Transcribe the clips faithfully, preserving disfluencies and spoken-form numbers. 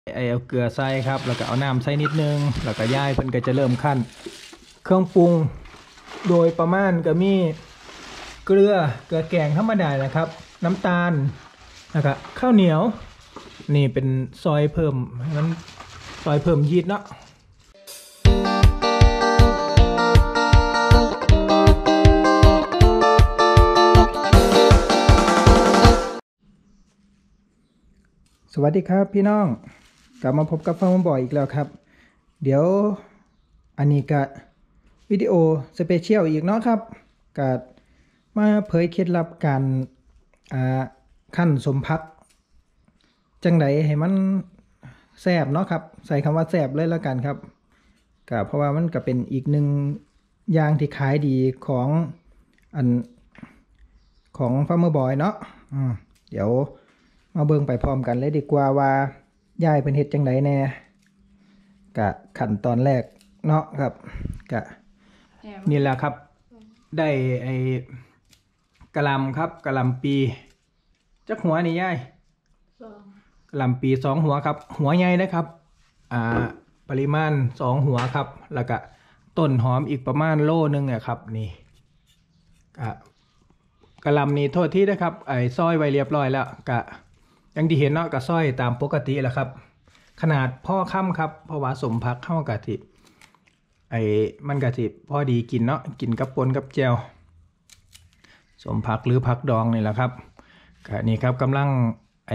ไอเอาเกลือใส่ครับแล้วก็เอาน้ำใส่นิดนึงแล้วก็ย่ายเพิ่นก็จะเริ่มขั้นเครื่องปรุงโดยประมาณก็มีเกลือเกลือแกงธรรมดานะครับน้ำตาลแล้วก็ข้าวเหนียวนี่เป็นซอยเพิ่มมันซอยเพิ่มยีสต์เนาะสวัสดีครับพี่น้องกลับมาพบกับฟังมันบ่อยอีกแล้วครับเดี๋ยวอันนี้ก็วิดีโอสเปเชียลอีกเนาะครับก็มาเผยเคล็ดลับการอ่าขั้นสมพักจังไดให้มันแซ่บเนาะครับใส่คำว่าแซ่บเลยแล้วกันครับก็เพราะว่ามันก็เป็นอีกหนึ่งอย่างที่ขายดีของอันของฟาร์มเมอร์บอยเนาะอืมเดี๋ยวมาเบิ่งไปพร้อมกันเลยดีกว่าว่ายายเป็นเฮ็ดจังไดแน่กะขั้นตอนแรกเนาะครับกะนี่แหละครับได้ไอ้กะหล่ำครับกะหล่ำปีจักหัวนี่ยายกะหล่ำปีสองหัวครับหัวใหญ่นะครับอ่าปริมาณสองหัวครับแล้วก็ต้นหอมอีกประมาณโลนึงอ่ะครับนี่กะกะหล่ำนี่โทษที่นะครับไอ้ซอยไว้เรียบร้อยแล้วกะอย่างที่เห็นเนาะกะซอยตามปกติแหละครับขนาดพ่อค่ำครับเพราะว่าสมพักเข้ากะทิไอ้มันกะทิพอดีกินเนาะกินกับปนกับแจวสมพักหรือผักดองนี่แหละครับกะนี่ครับกำลังไอ้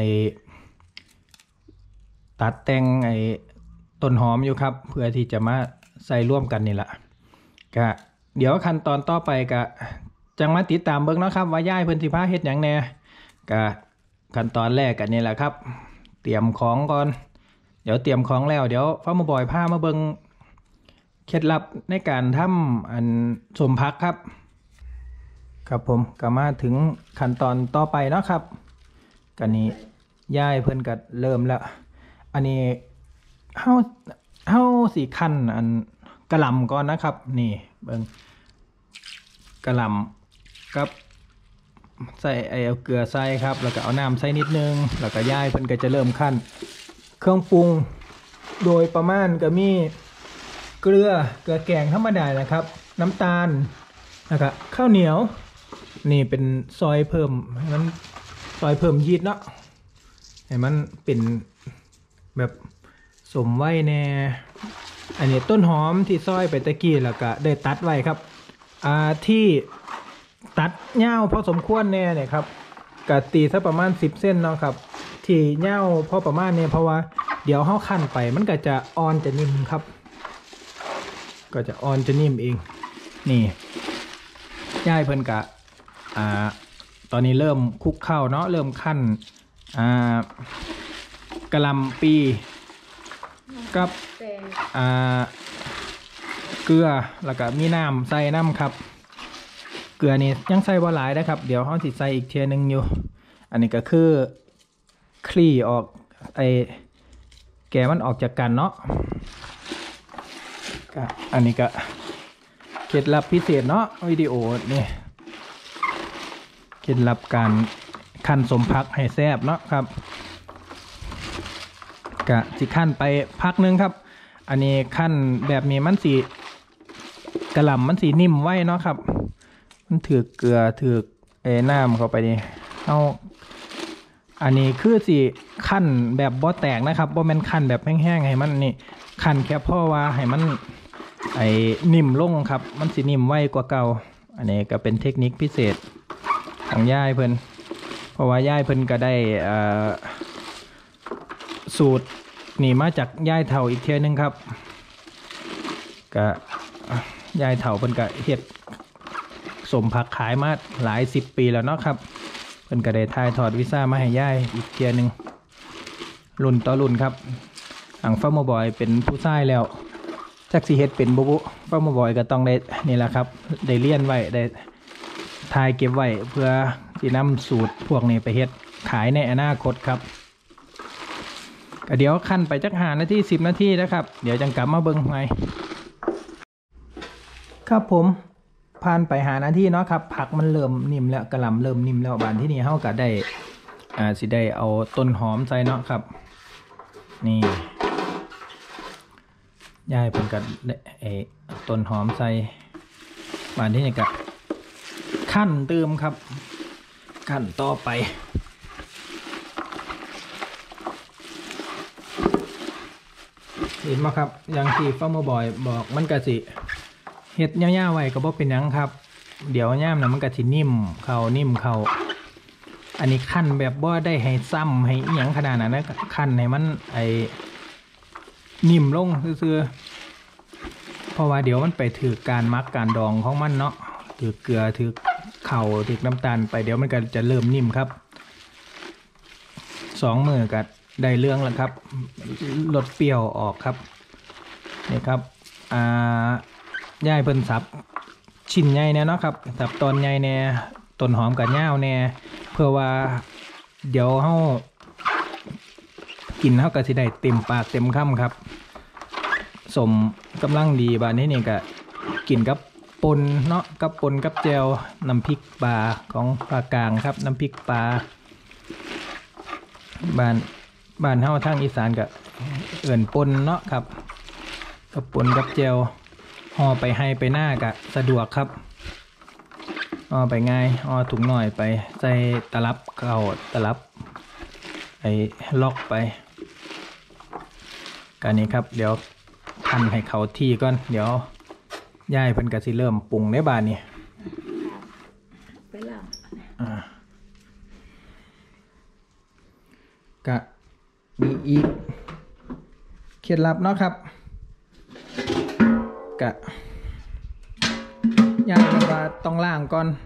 ตัดแต่งไอ้ต้นหอมอยู่ครับเพื่อที่จะมาใส่ร่วมกันนี่แหละกะเดี๋ยวขั้นตอนต่อไปกะจังมาติดตามเบิ่งเนาะครับว่าย่ายเพิ่นสิพาเฮ็ดหยังแน่กะขั้นตอนแรกกันนี่แหละครับเตรียมของก่อนเดี๋ยวเตรียมของแล้วเดี๋ยวฟ้ามาบ่อยพามาเบิ่งเคล็ดลับในการทำอันสมพักครับครับผมก็มาถึงขั้นตอนต่อไปเนาะครับกันนี้ย่ายเพิ่นก็เริ่มแล้วอันนี้เฮาเฮาสิคั่นอันกะหล่ำก่อนนะครับนี่เบิ่งกะหล่ำกับใส่ไอเอาเกลือใส่ครับแล้วก็เอาน้ำใส่นิดนึงแล้วก็ย่ายเพิ่นก็จะเริ่มคั่นเครื่องปรุงโดยประมาณก็มีเกลือเกลือแกงธรรมดานะครับน้ำตาลแล้วก็ข้าวเหนียวนี่เป็นซอยเพิ่มให้มันซอยเพิ่มยีสต์เนาะให้มันเป็นแบบสมไว้แน่อันนี้ต้นหอมที่ซอยไปตะกี้แล้วก็ได้ตัดไว้ครับอ่าที่ตัดเง่าพอสมควรแน่เนี่ยครับกะตีสักประมาณสิบเส้นเนาะครับที่เง่าพอประมาณเนี่ยเพราะว่าเดี๋ยวเขาคั่นไปมันก็จะอ่อนจะนิ่มครับก็จะอ่อนจะนิ่มเองนี่ย่ายเพิ่นกะอ่าตอนนี้เริ่มคลุกเข้าเนาะเริ่มคั่นอ่ากะหล่ำปีกับอ่าเกลือแล้วก็มีน้ำใส่น้ำครับเกลือนี่ยังใส่บ่หลายนะครับเดี๋ยวเขาสิใส่อีกเทียนึงอยู่อันนี้ก็คือคลี่ออกไอแกมันออกจากกันเนาะก็อันนี้ก็เคล็ดลับพิเศษเนาะวิดีโอนี่เคล็ดลับการคั่นสมพักให้แซ่บเนาะครับก็สิคั่นไปพักนึงครับอันนี้คั่นแบบนี้มันสีกระหล่ำมันสีนิ่มไว้เนาะครับมันถือเกลือถือไอ้น้ำเข้าไปนี่เอาอันนี้คือสิคั่นแบบบ่แตกนะครับบ่แม่นคั่นแบบแห้งๆให้มันนี่คั่นแค่เพราะว่าให้มันไอ้นิ่มลงครับมันสินิ่มไว้กว่าเก่าอันนี้ก็เป็นเทคนิคพิเศษของย่ายเพิ่นเพราะว่าย่ายเพิ่นก็ได้อ่าสูตรนี่มาจากย่ายเฒ่าอีกเทียนึงครับก็ย่ายเฒ่าเพิ่นก็เฮ็ดสมผักขายมาหลายสิบปีแล้วเนาะครับเพิ่นก็ได้ถ่ายทอดวิชามาให้ย่ายอีกเทียนึงรุ่นต่อรุ่นครับทางฟาร์มบอยเป็นผู้ชายแล้วจักสิเฮ็ดเป็นบุบุฟาร์มบอยก็ต้องได้นี่แหละครับได้เรียนไว้ได้ถ่ายเก็บไว้เพื่อสินำสูตรพวกนี้ไปเฮ็ดขายในอนาคตครับก็เดี๋ยวคั่นไปจักห้านาทีสิบนาทีนะครับเดี๋ยวจังกลับมาเบิ่งใหม่ครับผมผ่านไปหานาทีเนาะครับผักมันเริ่มนิ่มแล้วกระหล่ำเริ่มนิ่มแล้วบานที่นี่เฮาก็ได้อ่าสิได้เอาต้นหอมใส่เนาะครับนี่ย่ายเพิ่นก็ไอ้ต้นหอมใส่บานที่นี่ก็ขั้นเติมครับขั้นต่อไปเห็นไหมครับอย่างที่ฟาร์มบอยบอกมันก็สิเห็ดย่าๆไว้ก็บ่เป็นหยังครับเดี๋ยวย่ามนะมันก็สินิ่มเข่านิ่มเข่าอันนี้ขั้นแบบบ่ได้ให้ซ้ำให้หยังขนาดนั้นนะขั้นให้มันไอ้นิ่มลงซื่อๆเพราะว่าเดี๋ยวมันไปถือการมักการดองของมันเนาะถือเกลือถือเข่าถือน้ำตาลไปเดี๋ยวมันก็จะเริ่มนิ่มครับสองมือก็ได้เรื่องแล้วครับลดเปรี้ยวออกครับนี่ครับอ่าย่ายเพิ่นสับชิ้นใหญ่แน่เนาะครับสับตอนใหญ่แน่ต้นหอมกับย่าวแน่เพื่อว่าเดี๋ยวเฮากินเฮาก็สิได้เต็มปากเต็มคำครับสมกำลังดีบาดนี้นี่ก็กินกับปนเนาะกับปนกับแจวน้ำพริกปลาของภาคกลางครับน้ำพริกปลาบ้านบ้านเฮาทางอีสานก็เอิ่นปนเนาะครับกับปนกับแจวห่อไปให้ไปหน้าก็สะดวกครับห่อไปง่ายห่อถุงหน่อยไปใส่ตลับเข้าตลับไอ้ล็อกไปกันนี้ครับเดี๋ยวพันให้เขาที่ก่อนเดี๋ยวย่ายเพิ่นก็สิเริ่มปรุงในบ้านนี่ไปล่างอ่าก็มีอีกเคล็ดลับเนาะครับกะย่ายว่าต้องล้างก่อน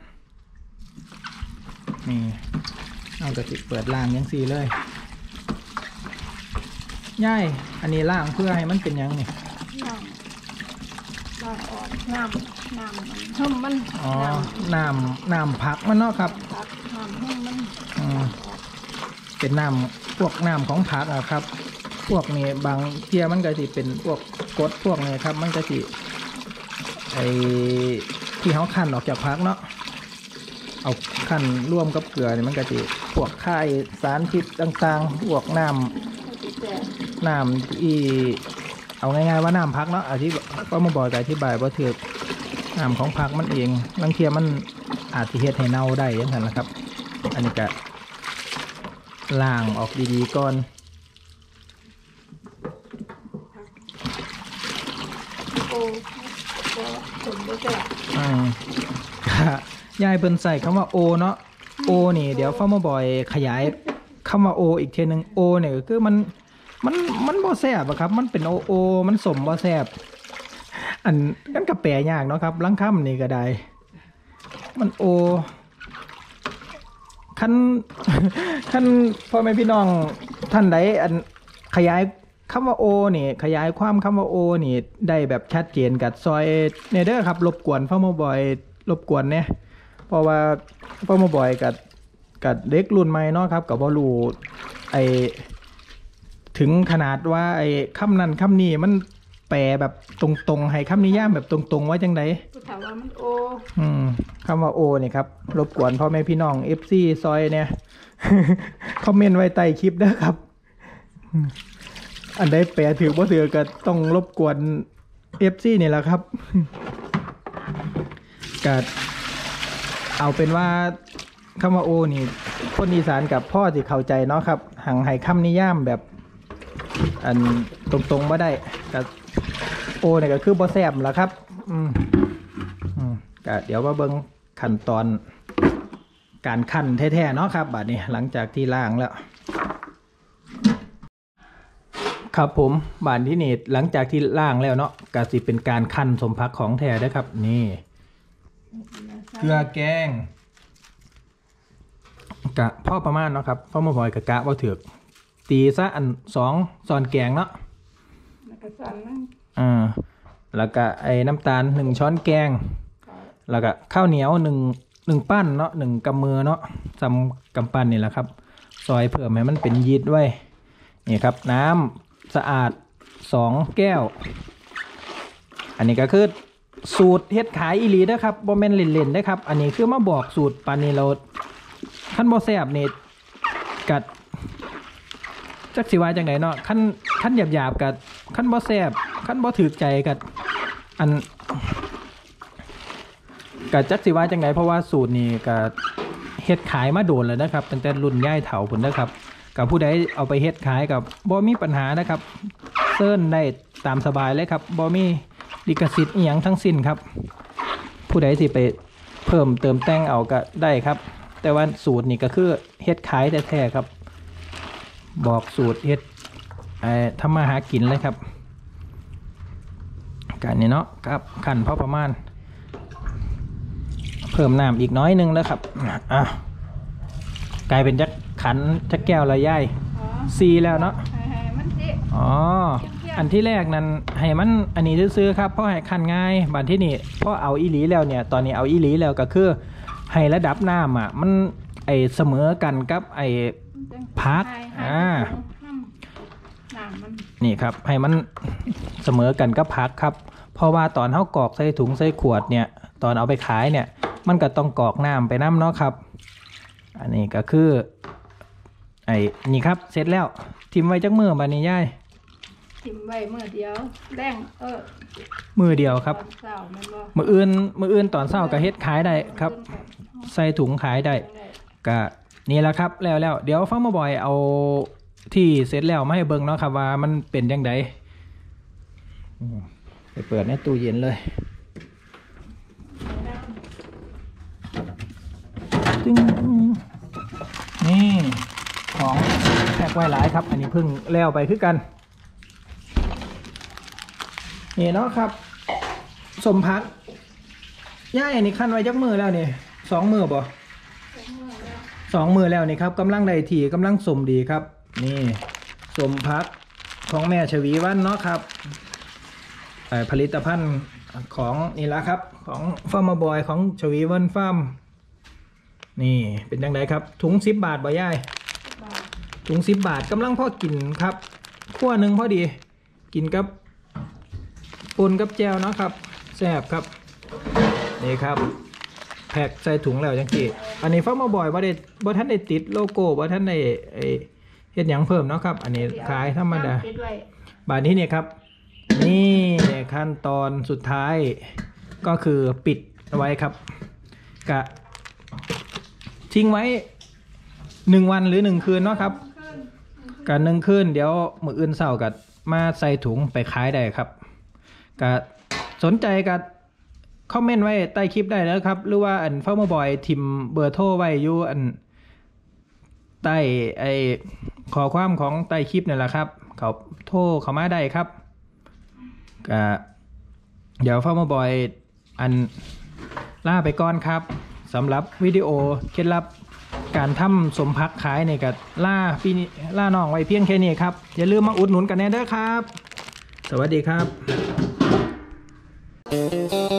นี่เอากระติกเปิดล้างยังสีเลยย่ายอันนี้ล้างเพื่อให้มันเป็นยังนี่ล้างล้างออกน้ำน้ำมันเพิ่มมันอ๋อน้ำน้ำผักมันเนาะครับผักน้ำเพิ่มมันอืมเป็นน้ำพวกน้ำของผักอะครับพวกนี้บางเที่ยมันก็สิเป็นพวกกรดพวกนี้ครับมันก็สิไอ้ที่เขาคั่นออกจากผักเนาะเอาคั่นร่วมกับเกลือเนี่ยมันก็สิพวกไข่สารพิษต่างๆพวกน้ำน้ำที่เอาง่ายๆว่าน้ำผักเนาะอธิบายก็มาบอกอธิบายว่าถือน้ำของผักมันเองบางเที่ยมันอาจจะเฮ็ดให้เน่าได้ยังไงนะครับอันนี้ก็ล้างออกดีๆก่อนโอ้โหผมก็จะอืมยายเพิ่นใส่คำว่าโอเนาะโอนี่เดี๋ยวฟ้ามาบ่อยขยายคำว่าโออีกทีหนึ่งโอเนี่ยคือมันมันมันบ่แซ่บอะครับมันเป็นโอโอมันสมบ่แซ่บอันนั้นก็แปลยากเนาะครับลังคำนี่ก็ได้มันโอขั้นขั้นพ่อแม่พี่น้องท่านใดอันขยายคำว่าโอนี่ขยายความคำว่าโอนี่ได้แบบชัดเจนกับซอยเนเดอร์ครับรบกวนพ่อมาบ่อยรบกวนเนี่ยเพราะว่าพ่อมาบ่อยกับกับเด็กรุ่นใหม่เนาะครับกับบอลูไอถึงขนาดว่าไอคำนั้นคำนี้มันแปลแบบตรงๆให้คำนิยามแบบตรงๆว่าจังไดถามว่ามันโออืมคำว่าโอนี่ครับรบกวนพ่อแม่พี่น้อง เอฟ ซี ซอยเนี่ย คอมเมนต์ไว้ใต้คลิปด้วยครับอันใดแปลถือบ่ถือก็ต้องรบกวน เอฟ ซี นี่แหละครับก็เอาเป็นว่าคำว่าโอนี่คนอีสานกับพ่อสิเข้าใจเนาะครับหังให้คำนิยามแบบอันตรงๆบ่ได้ก็โอเนี่ยก็คือบ่แซ่บล่ะครับอืมอืมก็เดี๋ยวมาเบิ่งขั้นตอนการคั่นแท้ๆเนาะครับบัดนี้หลังจากที่ล้างแล้วครับผมบานที่นี่หลังจากที่ล้างแล้วเนาะก็สิเป็นการคั่นสมพักของแท้ได้ครับนี่เกลือแกงกะพ่อประมาณเนาะครับพ่อมาบ่อยกะกะบ่ถือกตีซะอันสองซอนแกงเนาะแล้วก็ซอนนึงอ่าแล้วก็ไอ้น้ำตาลหนึ่งช้อนแกงแล้วก็ข้าวเหนียวหนึ่งหนึ่งปั้นเนาะหนึ่งกำมือเนาะจำกำปั้นนี่แหละครับซอยเพิ่มให้มันเป็นยีสต์ไว้นี่ครับน้ำสะอาดสองแก้วอันนี้ก็คือสูตรเฮ็ดขายอีหลีนะครับบ่แม่นเล่นๆได้ครับอันนี้คือมาบอกสูตรปานนี้เราขั้นบ่แซ่บนี่กัดจักสิว่าจังไดเนาะขั้นขั้นหยาบๆกับขั้นบ่แซ่บขั้นบ่ถือใจกับอันกับจักสิว่าจังไงเพราะว่าสูตรนี้กับเฮ็ดขายมาโดนแล้วนะครับตั้งแต่รุ่นย่ายเฒ่าพุ่นนะครับกับผู้ใดเอาไปเฮ็ดขายกับบ่มีปัญหานะครับเซิร์นได้ตามสบายเลยครับบ่มีลิขสิทธิ์อีหยังทั้งสิ้นครับผู้ใดสิไปเพิ่มเติมแต่งเอาก็ได้ครับแต่ว่าสูตรนี่ก็คือเฮ็ดขายแท้ๆครับบอกสูตรเฮ็ดไอ้ทำมาหากินเลยครับกันนี่เนาะครับขันพอประมาณเพิ่มน้ำอีกน้อยนึงแล้วครับอ่ะกลายเป็นจักขันจักแก้วละย่ายซีแล้วเนาะอ๋ออันที่แรกนั้นให้มันอันนี้ซื้อๆครับเพราะให้ขันง่ายบัดที่นี่เพราะเอาอีหลีแล้วเนี่ยตอนนี้เอาอีหลีแล้วก็คือให้ระดับน้ำอ่ะมันไอเสมอกันกับไอพักอ่านี่ครับให้มันเสมอกันกับพักครับเพราะว่าตอนเท่ากรอกใส่ถุงใส่ขวดเนี่ยตอนเอาไปขายเนี่ยมันก็ต้องกรอกน้ำไปน้ำเนาะครับอันนี้ก็คือไอ้นี่ครับเสร็จแล้วทิมไว้จักมือบานี้ย่ายทิมไว้มือเดียวแรงเออมือเดียวครับมืออื่นมืออื่นตอนเช้าก็เฮ็ดขายได้ครับใส่ถุงขายได้ก็นี่แหละครับแล้วแล้วเดี๋ยวฟังมาบ่อยเอาที่เสร็จแล้วมาให้เบิ่งเนาะครับว่ามันเป็นยังไงไปเปิดในตู้เย็นเลยนี่ของแพ็คไว้หลายครับอันนี้เพิ่งแล้วไปคือกันนี่เนาะครับสมพักย่ายอันนี้ขั้นไว้จักมือแล้วนี่สองมือบ่สองมือแล้วนี่ครับกำลังได้ถี่กำลังสมดีครับนี่สมพักของแม่ชวีวันเนาะครับผลิตภัณฑ์ของนี่ละครับของฟาร์มบอยของชวีวันฟาร์มนี่เป็นยังไงครับถุงสิบบาทบ่ย่ายถุงสิบบาทกำลังพอกินครับขั้วหนึ่งพอดีกินกับปนกับแจวเนาะครับแซ่บครับนี่ครับแพ็คใส่ถุงแล้วจังกี้อันนี้ฟาร์มบอยว่าได้บ่ท่านได้ติดโลโก้บ่ท่านได้เฮ็ดหยังเพิ่มเนาะครับอันนี้ขายธรรมดาบาทนี้เนี่ยครับนี่ขั้นตอนสุดท้ายก็คือปิดไว้ครับกะทิ้งไว้หนึ่งวันหรือหนึ่งคืนเนาะครับกันหนึ่งคืนเดี๋ยวมื้ออื่นเช้ากัดมาใส่ถุงไปขายได้ครับกะสนใจกัดคอมเมนต์ไว้ใต้คลิปได้แล้วครับหรือว่าอันฟาร์มบอยทิมเบอร์โทรไว้อยู่อันใต้ไอขอความของใต้คลิปนี่แหละครับเขาโทรเข้ามาได้ครับก็เดี๋ยวฟาร์มบอยอันล่าไปก่อนครับสำหรับวิดีโอเคล็ดลับการทำสมพักขายในกับล่าพี่ล่าน้องไว้เพียงแค่นี้ครับอย่าลืมมาอุดหนุนกันแน่เด้อครับสวัสดีครับ